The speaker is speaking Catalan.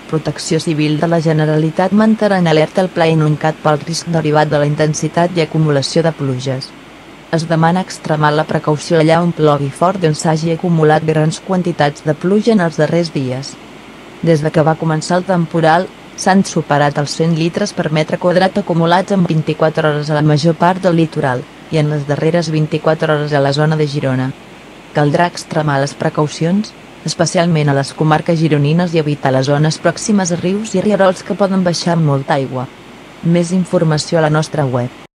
Protecció Civil de la Generalitat mantindrà en alerta el Pla Inuncat pel risc derivat de la intensitat i acumulació de pluges. Es demana extremar la precaució allà on plogui fort i on s'hagi acumulat grans quantitats de pluja en els darrers dies. Des de que va començar el temporal, s'han superat els 100 litres per metre quadrat acumulats en 24 hores a la major part del litoral, i en les darreres 24 hores a la zona de Girona. Caldrà extremar les precaucions, especialment a les comarques gironines i evitar les zones pròximes a rius i rierols que poden baixar amb molta aigua. Més informació a la nostra web.